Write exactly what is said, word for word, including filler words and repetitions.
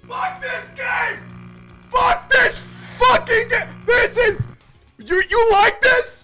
Fuck this game! Fuck this fucking game! This is... You, you like this?